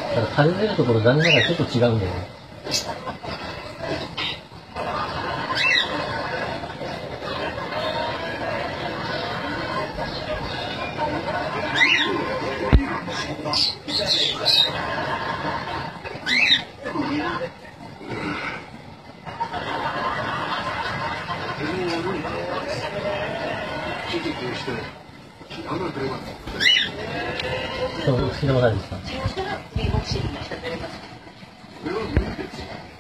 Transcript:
ただ感じるところ残念ながらちょっと違うんだよね。そう、好きなものですか。